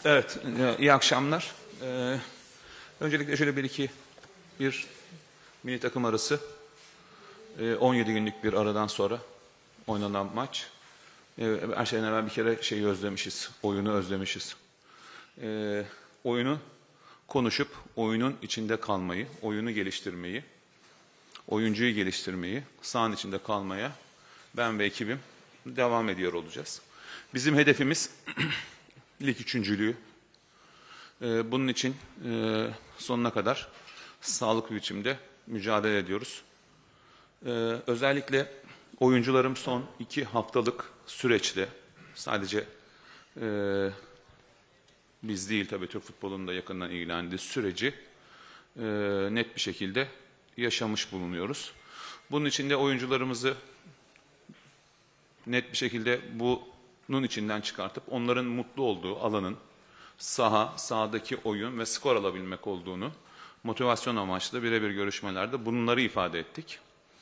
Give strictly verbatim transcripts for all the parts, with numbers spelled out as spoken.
Evet, iyi akşamlar. Ee, öncelikle şöyle bir iki, bir mini takım arası. Ee, on yedi günlük bir aradan sonra oynanan maç. Ee, her şeyden evvel bir kere şeyi özlemişiz, oyunu özlemişiz. Ee, oyunu konuşup oyunun içinde kalmayı, oyunu geliştirmeyi, oyuncuyu geliştirmeyi, sahanın içinde kalmaya ben ve ekibim devam ediyor olacağız. Bizim hedefimiz lig üçüncülüğü. Ee, bunun için e, sonuna kadar sağlıklı bir biçimde mücadele ediyoruz. Ee, özellikle oyuncularım son iki haftalık süreçte sadece e, biz değil tabii Türk futbolunun da yakından ilgilendiği süreci e, net bir şekilde yaşamış bulunuyoruz. Bunun için de oyuncularımızı net bir şekilde bunun içinden çıkartıp onların mutlu olduğu alanın saha, sahadaki oyun ve skor alabilmek olduğunu motivasyon amaçlı birebir görüşmelerde bunları ifade ettik.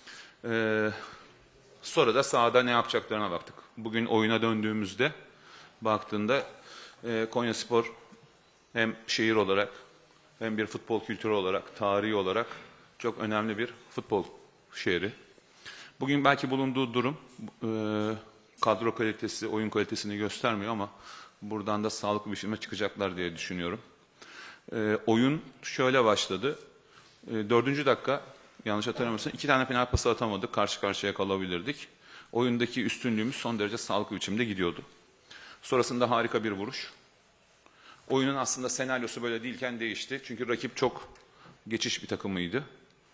Ee, sonra da sahada ne yapacaklarına baktık. Bugün oyuna döndüğümüzde baktığında e, Konyaspor hem şehir olarak hem bir futbol kültürü olarak, tarihi olarak çok önemli bir futbol şehri. Bugün belki bulunduğu durum e, kadro kalitesi, oyun kalitesini göstermiyor ama buradan da sağlıklı bir şekilde çıkacaklar diye düşünüyorum. E, oyun şöyle başladı. E, dördüncü dakika, yanlış hatırlamıyorsam iki tane penaltı pası atamadık, karşı karşıya kalabilirdik. Oyundaki üstünlüğümüz son derece sağlıklı biçimde gidiyordu. Sonrasında harika bir vuruş. Oyunun aslında senaryosu böyle değilken değişti. Çünkü rakip çok geçiş bir takımıydı.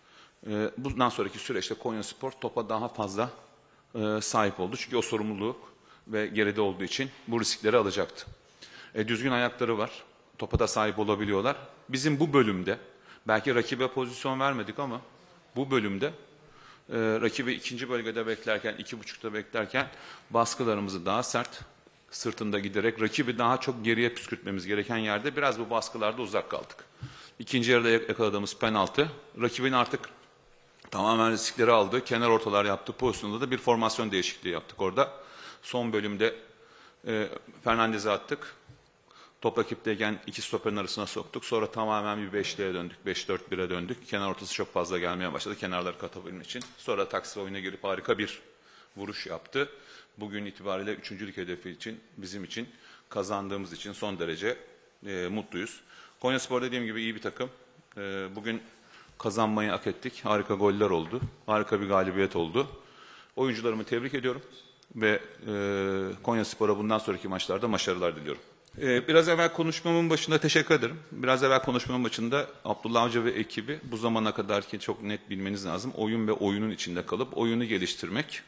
E, bundan sonraki süreçte Konyaspor topa daha fazla e, sahip oldu. Çünkü o sorumluluk ve geride olduğu için bu riskleri alacaktı. E, düzgün ayakları var. Topa da sahip olabiliyorlar. Bizim bu bölümde, belki rakibe pozisyon vermedik ama bu bölümde e, rakibi ikinci bölgede beklerken, iki buçukta beklerken baskılarımızı daha sert, sırtında giderek rakibi daha çok geriye püskürtmemiz gereken yerde biraz bu baskılarda uzak kaldık. İkinci yarıda yakaladığımız penaltı, rakibin artık tamamen riskleri aldı, kenar ortalar yaptı pozisyonda da bir formasyon değişikliği yaptık orada. Son bölümde e, Fernandez'e attık. Top rakipteyken iki stoperin arasına soktuk. Sonra tamamen bir beşliğe döndük. beş dört bire döndük. Kenar ortası çok fazla gelmeye başladı. Kenarları katabilmek için. Sonra taksi oyuna girip harika bir vuruş yaptı. Bugün itibariyle üçüncülük hedefi için, bizim için, kazandığımız için son derece e, mutluyuz. Konyaspor dediğim gibi iyi bir takım. E, bugün kazanmayı hak ettik. Harika goller oldu. Harika bir galibiyet oldu. Oyuncularımı tebrik ediyorum. Ve e, Konyaspor'a bundan sonraki maçlarda başarılar diliyorum. E, biraz evvel konuşmamın başında teşekkür ederim. Biraz evvel konuşmamın başında Abdullah Avcı ve ekibi bu zamana kadar ki çok net bilmeniz lazım. Oyun ve oyunun içinde kalıp oyunu geliştirmek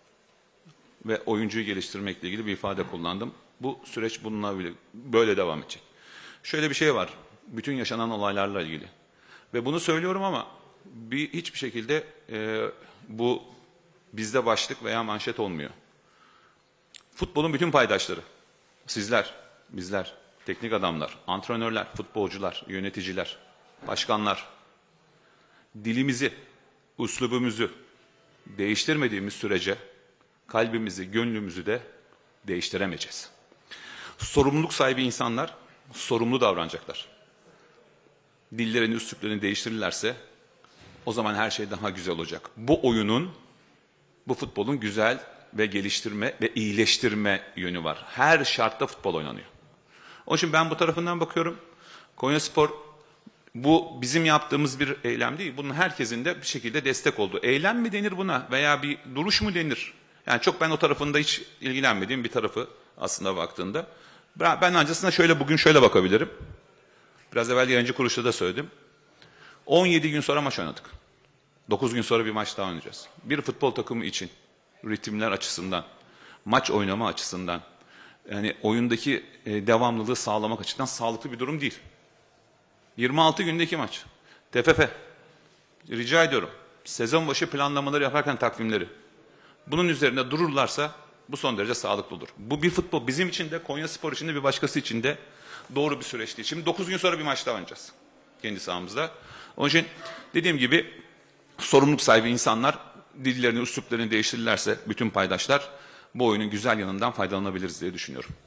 ve oyuncuyu geliştirmekle ilgili bir ifade kullandım. Bu süreç bununla bile böyle devam edecek. Şöyle bir şey var. Bütün yaşanan olaylarla ilgili. Ve bunu söylüyorum ama bir hiçbir şekilde e, bu bizde başlık veya manşet olmuyor. Futbolun bütün paydaşları, sizler, bizler, teknik adamlar, antrenörler, futbolcular, yöneticiler, başkanlar, dilimizi, üslubumuzu değiştirmediğimiz sürece kalbimizi, gönlümüzü de değiştiremeyeceğiz. Sorumluluk sahibi insanlar sorumlu davranacaklar. Dillerini, üsluplarını değiştirirlerse o zaman her şey daha güzel olacak. Bu oyunun, bu futbolun güzel ve geliştirme ve iyileştirme yönü var. Her şartta futbol oynanıyor. Onun için ben bu tarafından bakıyorum. Konyaspor bu bizim yaptığımız bir eylem değil. Bunun herkesin de bir şekilde destek olduğu. Eylem mi denir buna veya bir duruş mu denir? Yani çok ben o tarafında hiç ilgilenmediğim bir tarafı aslında baktığında. Ben ancasına şöyle bugün şöyle bakabilirim. Biraz evvel yayıncı kuruluşta da söyledim. on yedi gün sonra maç oynadık. dokuz gün sonra bir maç daha oynayacağız. Bir futbol takımı için ritimler açısından, maç oynama açısından, yani oyundaki e, devamlılığı sağlamak açısından sağlıklı bir durum değil. yirmi altı gündeki maç. T F F. Rica ediyorum. Sezon başı planlamaları yaparken takvimleri. Bunun üzerinde dururlarsa bu son derece sağlıklı olur. Bu bir futbol. Bizim için de Konyaspor için de bir başkası için de doğru bir süreç değil. Şimdi dokuz gün sonra bir maç daha oynayacağız. Kendi sahamızda. Onun için dediğim gibi sorumluluk sahibi insanlar dillerini, üsluplarını değiştirirlerse bütün paydaşlar bu oyunun güzel yanından faydalanabiliriz diye düşünüyorum.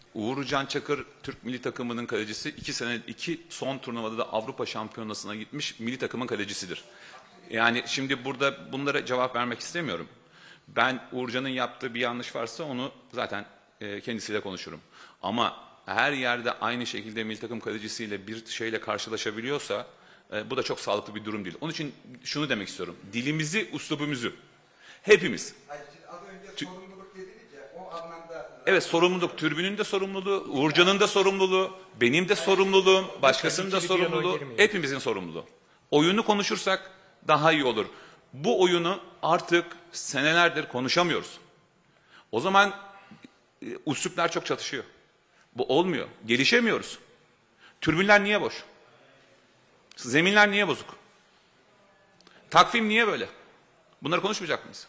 Uğurcan Çakır Türk milli takımının kalecisi. iki sene iki son turnuvada da Avrupa Şampiyonası'na gitmiş milli takımın kalecisidir. Yani şimdi burada bunlara cevap vermek istemiyorum. Ben Uğurcan'ın yaptığı bir yanlış varsa onu zaten e, kendisiyle konuşurum. Ama her yerde aynı şekilde milli takım kalecisiyle bir şeyle karşılaşabiliyorsa e, bu da çok sağlıklı bir durum değil. Onun için şunu demek istiyorum. Dilimizi, üslubumuzu hepimiz. Hayır, az önce sorumluluk dediniz ya, o anlamda... Evet, sorumluluk. Türbünün de sorumluluğu, Uğurcan'ın da sorumluluğu, benim de sorumluluğum, başkasının da sorumluluğu, hepimizin sorumluluğu. Oyunu konuşursak daha iyi olur. Bu oyunu artık senelerdir konuşamıyoruz. O zaman e, üsluplar çok çatışıyor. Bu olmuyor. Gelişemiyoruz. Türbünler niye boş? Zeminler niye bozuk? Takvim niye böyle? Bunları konuşmayacak mıyız?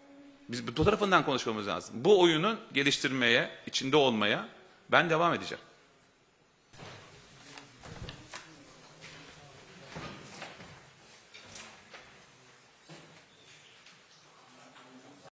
Biz bu tarafından konuşmamız lazım. Bu oyunu geliştirmeye, içinde olmaya ben devam edeceğim.